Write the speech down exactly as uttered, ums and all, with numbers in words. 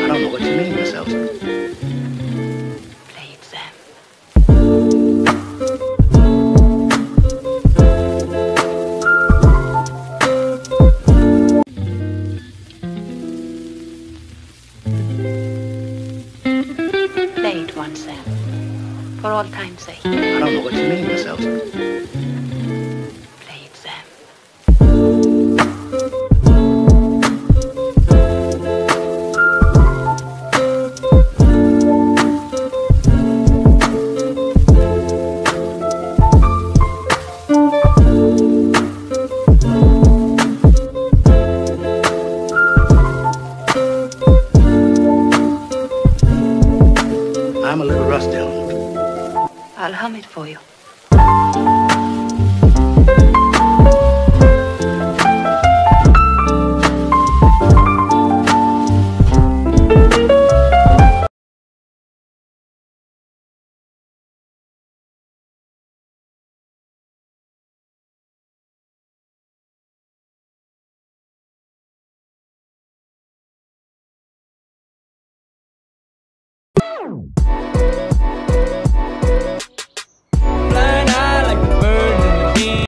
I don't know what you mean, Miss Elsa. Play it, Sam. Play it once, Sam. For all time's sake. I don't know what you mean, Miss Elsa. Play it, Sam. I'm a little rusty on it. I'll hum it for you.